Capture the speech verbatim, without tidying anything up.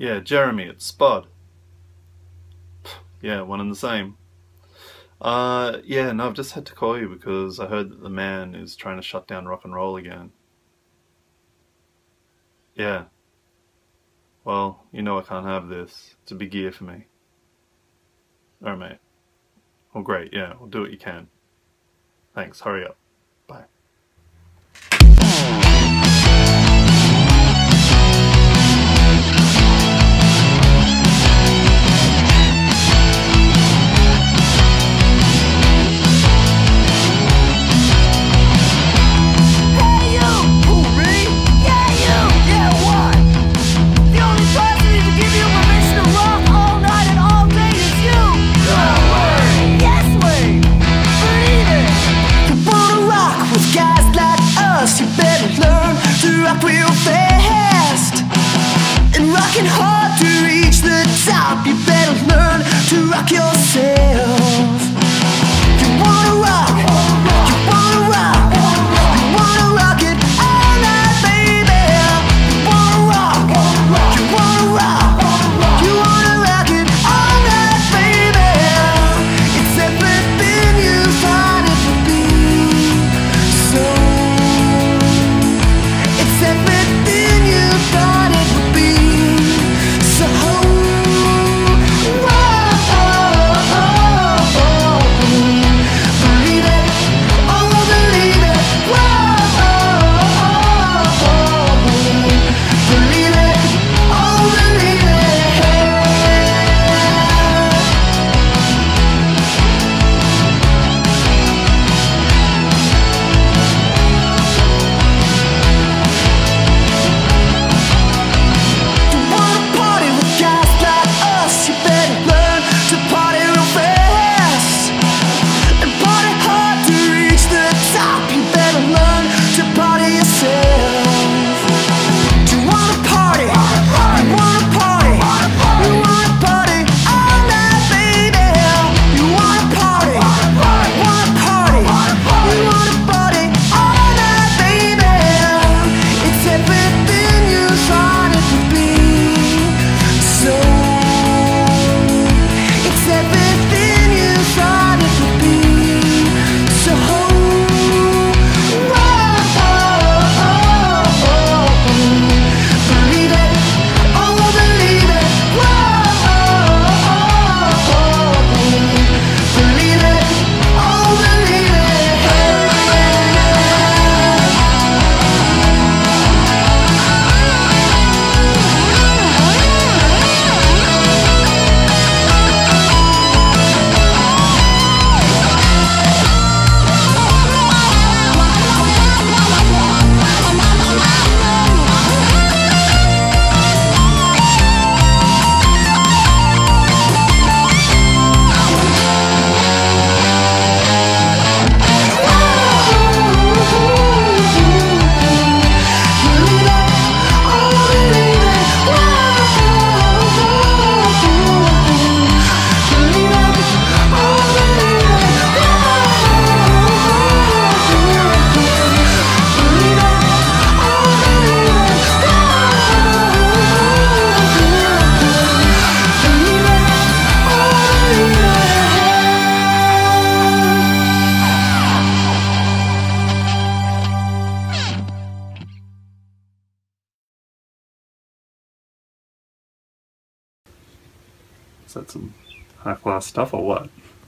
Yeah, Jeremy, it's SPOD. Yeah, one and the same. Uh, yeah, no, I've just had to call you because I heard that the man is trying to shut down rock and roll again. Yeah. Well, you know I can't have this. It's a big year for me. Alright, mate. Well, great, yeah, we'll do what you can. Thanks, hurry up. Bye. Real fast and rocking hard to reach the top. You better learn to rock yourself. You wanna rock, you wanna rock, you wanna rock it all night, baby. You wanna rock, you wanna rock, you wanna rock it all night, baby. It's everything you thought it would be. So everything you thought it would be. So whoa, believe it, oh believe it, whoa, believe it, oh believe it. Is that some high-class stuff or what?